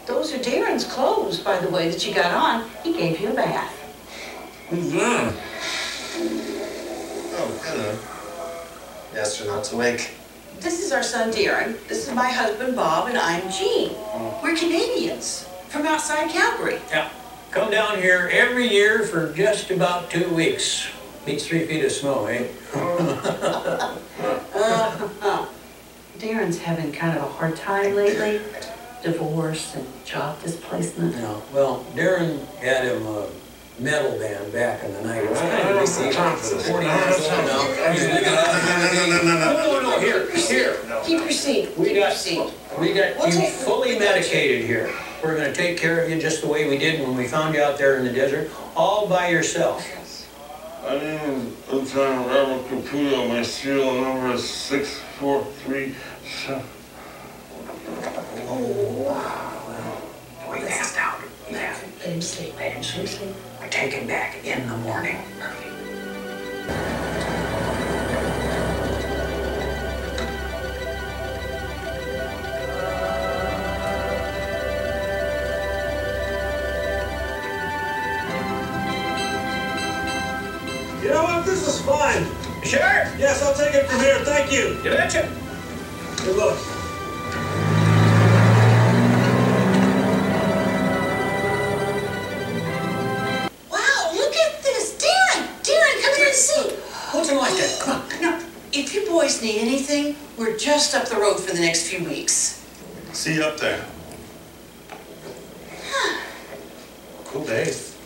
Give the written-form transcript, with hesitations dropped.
Those are Darren's clothes, by the way, that you got on. He gave you a bath. Who's Darren? Oh, hello. The astronaut's awake. This is our son, Darren. This is my husband, Bob, and I'm Jean. We're Canadians from outside Calgary. Yeah. Come down here every year for just about 2 weeks. Beats 3 feet of snow, eh? Darren's having kind of a hard time lately. Divorce and job displacement. Yeah, well, Darren had him a metal band back in the night. It was kind of received. 40 years old now. He's No, here. Keep your seat. We got you fully medicated here. We're going to take care of you just the way we did when we found you out there in the desert, all by yourself. I need a time to grab a computer. My serial number is 6437. We passed out. Let him sleep. Let him sleep. We take him back in the morning. You know what? This is fine. Sure. Yes, I'll take it from here. Thank you. You betcha. Good luck. Wow, look at this. Darren, come here and see. What's it like that? Come on. Now, if you boys need anything, we're just up the road for the next few weeks. See you up there. Cool day.